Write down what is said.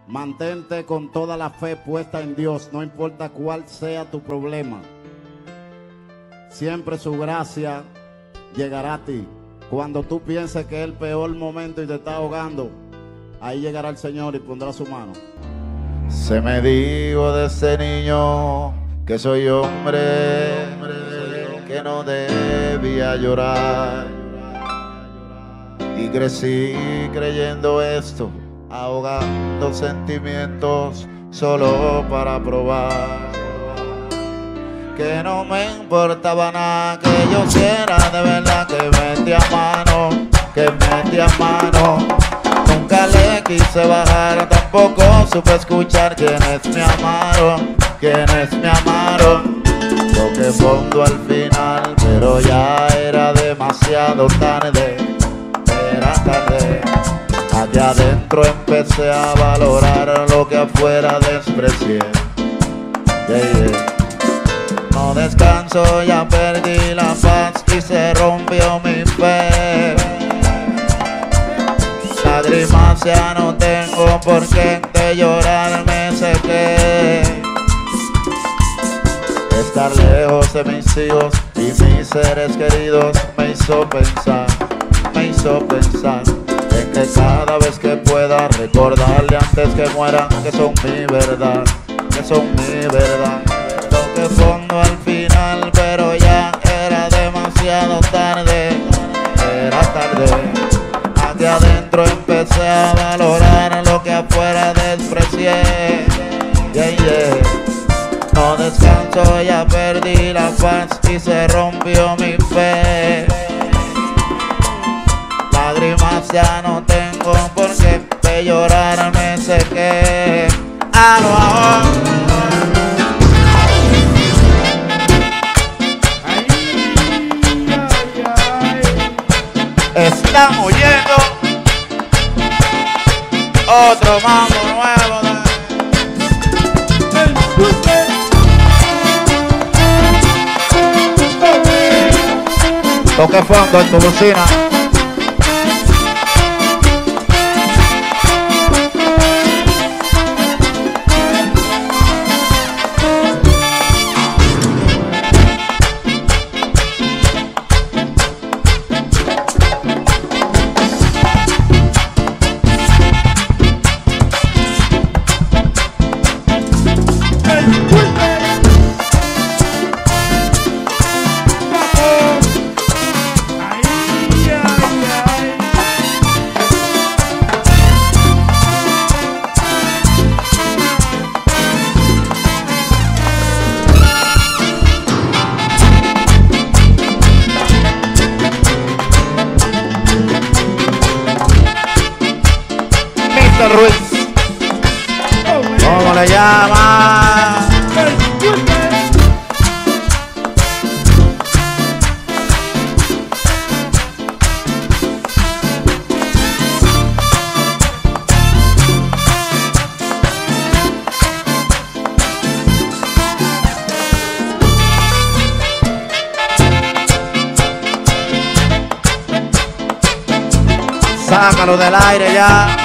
Mantente con toda la fe puesta en Dios, no importa cuál sea tu problema. Siempre su gracia llegará a ti. Cuando tú pienses que es el peor momento y te está ahogando, ahí llegará el Señor y pondrá su mano. Se me dijo de ese niño que soy hombre, que no debía llorar. Y crecí creyendo esto, ahogando sentimientos solo para probar. Que no me importaba nada, que yo hiciera de verdad, que metía mano, que metía mano. Nunca le quise bajar, tampoco supe escuchar quienes me amaron, quienes me amaron. Toqué fondo al final, pero ya era demasiado tarde, era tarde. Aquí adentro empecé a valorar lo que afuera desprecié. No descanso, ya perdí la paz y se rompió mi fe. Lágrimas ya no tengo por qué, de llorar me sequé. Estar lejos de mis hijos y mis seres queridos me hizo pensar en que cada vez que pueda recordarle antes que mueran que son mi verdad, que son mi verdad. Toqué fondo al final, pero ya era demasiado tarde, era tarde. Aquí adentro empecé a valorar lo que afuera desprecié. No descanso, ya perdí la paz y se rompió mi fe. Lágrimas ya no tengo por qué, de llorar me sequé. Estamos oyendo otro mambo nuevo. Toque fondo en tu bocina. Ruiz, ¿cómo le llama? Sácalo del aire ya.